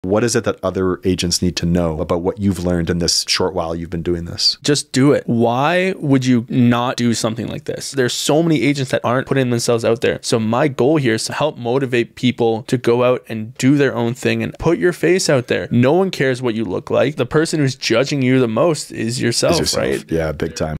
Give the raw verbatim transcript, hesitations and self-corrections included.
What is it that other agents need to know about what you've learned in this short while you've been doing this? Just do it. Why would you not do something like this? There's so many agents that aren't putting themselves out there. So my goal here is to help motivate people to go out and do their own thing and put your face out there. No one cares what you look like. The person who's judging you the most is yourself, Is yourself. right? Yeah, big time.